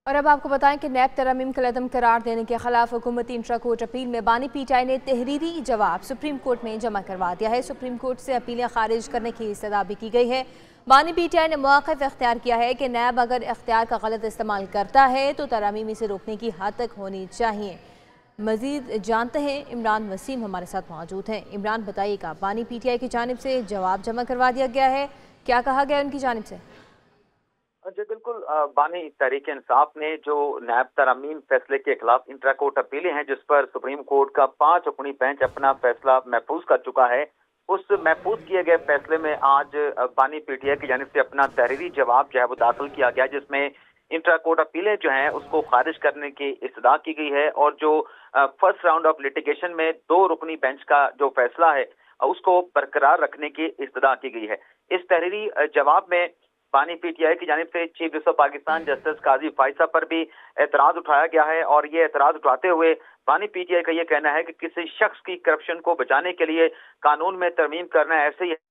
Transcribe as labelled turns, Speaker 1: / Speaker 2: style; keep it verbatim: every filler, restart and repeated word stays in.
Speaker 1: और अब आपको बताएं कि नैब तरमीम का कलअदम करार देने के खिलाफ हुकूमती इंट्रा कोर्ट अपील में बानी पी टी आई ने तहरीरी जवाब सुप्रीम कोर्ट में जमा करवा दिया है। सुप्रीम कोर्ट से अपीलें खारिज करने की इस्तदा भी की गई है। बानी पी टी आई ने मौक़िफ़ इख्तियार किया है कि नैब अगर इख्तियार का गलत इस्तेमाल करता है तो तरमीम इसे रोकने की हद तक होनी चाहिए। मजीद जानते हैं, इमरान वसीम हमारे साथ मौजूद हैं। इमरान, बताइएगा, बानी पी टी आई की जानिब से जवाब जमा करवा दिया गया है, क्या कहा गया उनकी जानिब से?
Speaker 2: जी बिल्कुल, बानी तहरीक-ए-इंसाफ ने जो नैब तरमीम फैसले के खिलाफ इंट्रा कोर्ट अपीलें हैं जिस पर सुप्रीम कोर्ट का पांच रुकनी बेंच अपना फैसला महफूज कर चुका है, उस महफूज किए गए फैसले में आज बानी पीटीआई की जानिब से अपना तहरीरी जवाब जो है वो दाखिल किया गया, जिसमें इंट्रा कोर्ट अपीलें जो हैं उसको खारिज करने की इस्तदा की गई है और जो फर्स्ट राउंड ऑफ लिटिगेशन में दो रुकनी बेंच का जो फैसला है उसको बरकरार रखने की इस्तदा की गई है। इस तहरीरी जवाब में बानी पीटीआई की जानिब से chief justice Pakistan justice Qazi Faez Isa पर भी एतराज उठाया गया है और ये एतराज उठाते हुए बानी पीटीआई का ये कहना है कि किसी शख्स की करप्शन को बचाने के लिए कानून में तरमीम करना ऐसे ही